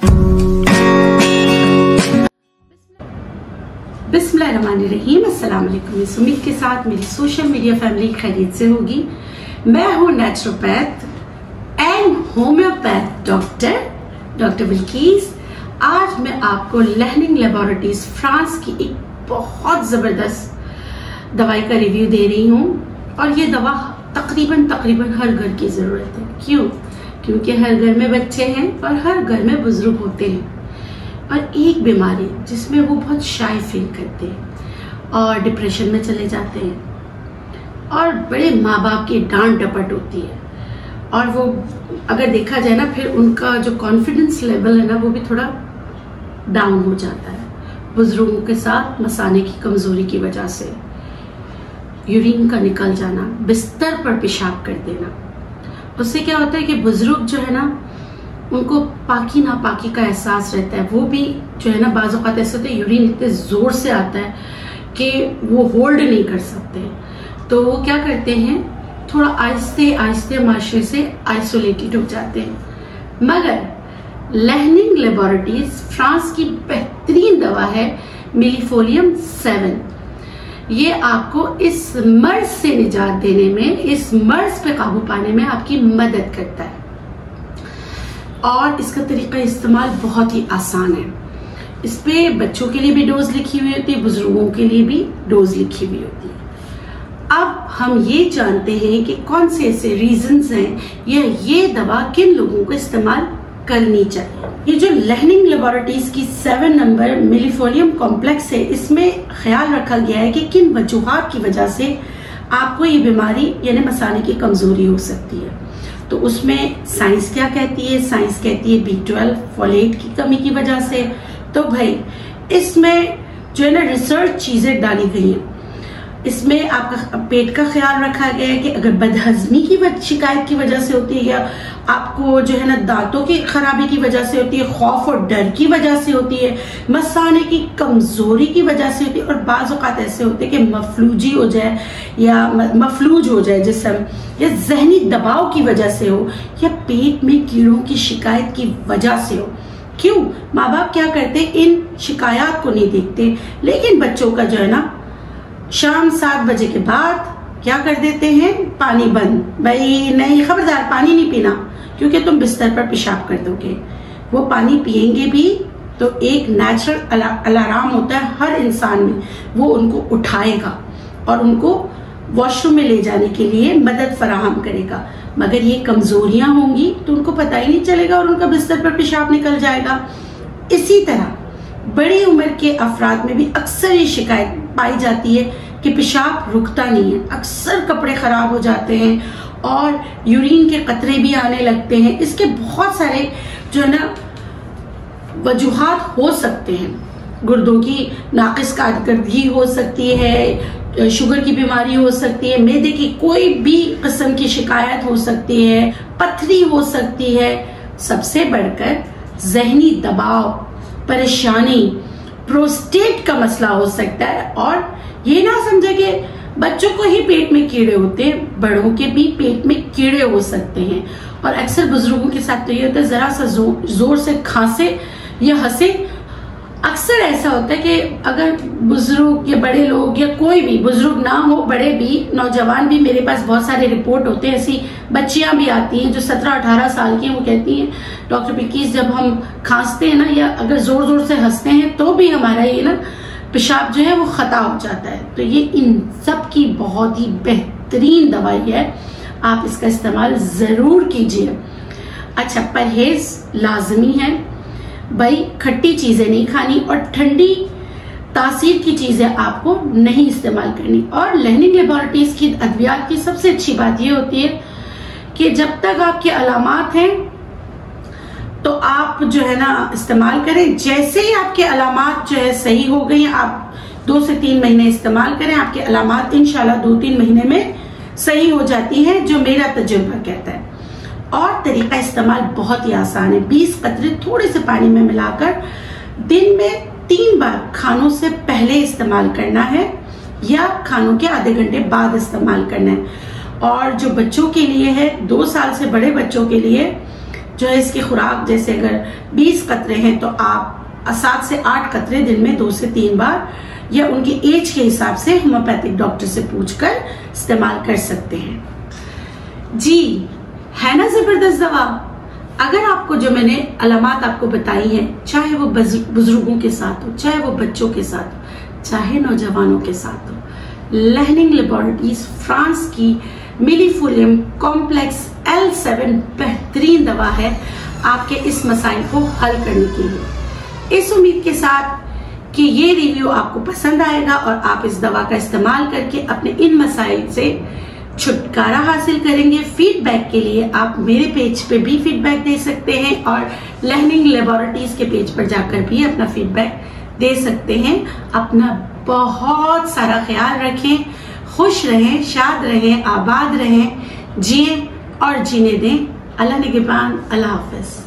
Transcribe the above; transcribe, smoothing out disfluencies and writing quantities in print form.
बिस्मिल्लाहिर्रहमानिर्रहीम। अस्सलाम वालेकुम। इस उम्मीद के साथ मेरी सोशल मीडिया फैमिली खैरियत से होगी। मैं हूँ naturopath and homeopath doctor Bilqis. आज मैं आपको लर्निंग लेबोरेटरीज फ्रांस की एक बहुत जबरदस्त दवाई का रिव्यू दे रही हूँ, और ये दवा तकरीबन हर घर की जरूरत है। क्यों? क्योंकि हर घर में बच्चे हैं और हर घर में बुजुर्ग होते हैं, और एक बीमारी जिसमें वो बहुत शाय फील करते हैं और डिप्रेशन में चले जाते हैं, और बड़े माँ बाप की डांट डपट होती है, और वो अगर देखा जाए ना, फिर उनका जो कॉन्फिडेंस लेवल है ना, वो भी थोड़ा डाउन हो जाता है। बुजुर्गों के साथ मसाने की कमजोरी की वजह से यूरिन का निकल जाना, बिस्तर पर पेशाब कर देना, उससे क्या होता है कि बुजुर्ग जो है ना, उनको पाकी नापाकी का एहसास रहता है। वो भी जो है ना, बाज़ औक़ात ऐसे होते हैं यूरिन इतने जोर से आता है कि वो होल्ड नहीं कर सकते, तो वो क्या करते हैं, थोड़ा आहिस्ते आहिस्ते माशरे से आइसोलेटेड हो जाते हैं। मगर लर्निंग लेबोरेटरीज फ्रांस की बेहतरीन दवा है मिलीफोलियम 7। ये आपको इस मर्ज से निजात देने में, इस मर्ज पे काबू पाने में आपकी मदद करता है, और इसका तरीका इस्तेमाल बहुत ही आसान है। इस पे बच्चों के लिए भी डोज लिखी हुई होती है, बुजुर्गों के लिए भी डोज लिखी हुई होती है। अब हम ये जानते हैं कि कौन से ऐसे रीजंस हैं या ये दवा किन लोगों को इस्तेमाल करनी चाहिए। ये जो लर्निंग लेबोरेटरीज की 7 नंबर मिलीफोलियम कॉम्प्लेक्स है, इसमें ख्याल रखा गया है कि किन वजूहात की वजह से आपको ये बीमारी यानी मसाने की कमजोरी हो सकती है। तो उसमें साइंस क्या कहती है? साइंस कहती है B12 फोलेट की कमी की वजह से। तो भाई इसमें जो है ना, रिसर्च चीजें डाली गई हैं। इसमें आपका पेट का ख्याल रखा गया है कि अगर बदहजमी की शिकायत की वजह से होती है, या आपको जो है ना दांतों की खराबी की वजह से होती है, खौफ और डर की वजह से होती है, मसाने की कमजोरी की वजह से होती है, और बाज़ औक़ात ऐसे होते हैं कि मफलूजी हो जाए या मफलूज हो जाए जिस्म, या जहनी दबाव की वजह से हो, या पेट में कीड़ों की शिकायत की वजह से हो। क्यों? माँ बाप क्या करते, इन शिकायत को नहीं देखते, लेकिन बच्चों का जो है ना, शाम 7 बजे के बाद क्या कर देते हैं, पानी बंद, भाई नहीं, खबरदार पानी नहीं पीना, क्योंकि तुम बिस्तर पर पेशाब कर दोगे। वो पानी पिएंगे भी तो एक नेचुरल अलार्म होता है हर इंसान में, वो उनको उठाएगा और उनको वॉशरूम में ले जाने के लिए मदद फराहम करेगा। मगर ये कमजोरियां होंगी तो उनको पता ही नहीं चलेगा और उनका बिस्तर पर पेशाब निकल जाएगा। इसी तरह बड़ी उम्र के अफराद में भी अक्सर ये शिकायत पाई जाती है कि पेशाब रुकता नहीं है, अक्सर कपड़े खराब हो जाते हैं और यूरिन के कतरे भी आने लगते हैं। इसके बहुत सारे जो है ना वजूहात हो सकते हैं। गुर्दों की नाकिस कारकर्दगी हो सकती है, शुगर की बीमारी हो सकती है, मैदे की कोई भी किस्म की शिकायत हो सकती है, पथरी हो सकती है, सबसे बढ़कर जहनी दबाव, परेशानी, प्रोस्टेट का मसला हो सकता है। और ये ना समझे कि बच्चों को ही पेट में कीड़े होते हैं, बड़ों के भी पेट में कीड़े हो सकते हैं। और अक्सर बुजुर्गों के साथ तो ये होता है, जरा सा जोर से खांसे या हंसे, अक्सर ऐसा होता है कि अगर बुजुर्ग या बड़े लोग या कोई भी बुजुर्ग ना हो, बड़े भी, नौजवान भी, मेरे पास बहुत सारे रिपोर्ट होते हैं, ऐसी बच्चियां भी आती हैं जो 17-18 साल की हैं, वो कहती हैं डॉक्टर बिल्कीस, जब हम खांसते हैं ना या अगर जोर जोर से हंसते हैं तो भी हमारा ये ना पेशाब जो है वो खता हो जाता है। तो ये इन सब की बहुत ही बेहतरीन दवाई है, आप इसका इस्तेमाल जरूर कीजिए। अच्छा, परहेज लाजमी है भाई, खट्टी चीजें नहीं खानी और ठंडी तासीर की चीजें आपको नहीं इस्तेमाल करनी। और लर्निंग लेबोरेटरीज की अद्वियात की सबसे अच्छी बात यह होती है कि जब तक आपके अलामात हैं तो आप जो है ना इस्तेमाल करें। जैसे ही आपके अलामात जो है सही हो गई, आप 2 से 3 महीने इस्तेमाल करें, आपके अलामात इंशाल्लाह 2-3 महीने में सही हो जाती है, जो मेरा तजुर्बा कहता है। और तरीका इस्तेमाल बहुत ही आसान है। 20 कतरे थोड़े से पानी में मिलाकर दिन में 3 बार खानों से पहले इस्तेमाल करना है या खानों के आधे घंटे बाद इस्तेमाल करना है। और जो बच्चों के लिए है, 2 साल से बड़े बच्चों के लिए जो है इसकी खुराक, जैसे अगर 20 कतरे हैं तो आप 7 से 8 कतरे दिन में 2 से 3 बार या उनकी एज के हिसाब से होम्योपैथिक डॉक्टर से पूछकर इस्तेमाल कर सकते हैं। जी है ना जबरदस्त दवा। अगर आपको जो मैंने अलामात आपको बताई है, चाहे वो बुजुर्गों के साथ हो, चाहे वो बच्चों के साथ हो, चाहे नौजवानों के साथ हो, लर्निंग लेबोरेटरीज फ्रांस की मिलीफोलियम कॉम्प्लेक्स L7 बेहतरीन दवा है आपके इस मसाइल को हल करने के लिए। इस उम्मीद के साथ कि ये रिव्यू आपको पसंद आएगा और आप इस दवा का इस्तेमाल करके अपने इन मसाइल से छुटकारा हासिल करेंगे। फीडबैक के लिए आप मेरे पेज पे भी फीडबैक दे सकते हैं और लर्निंग लेबोरेटरीज के पेज पर जाकर भी अपना फीडबैक दे सकते हैं। अपना बहुत सारा ख्याल रखें, खुश रहें, शाद रहें, आबाद रहें, जिए और जीने दें। अल्लाह निगहबान। अल्लाह हाफिज।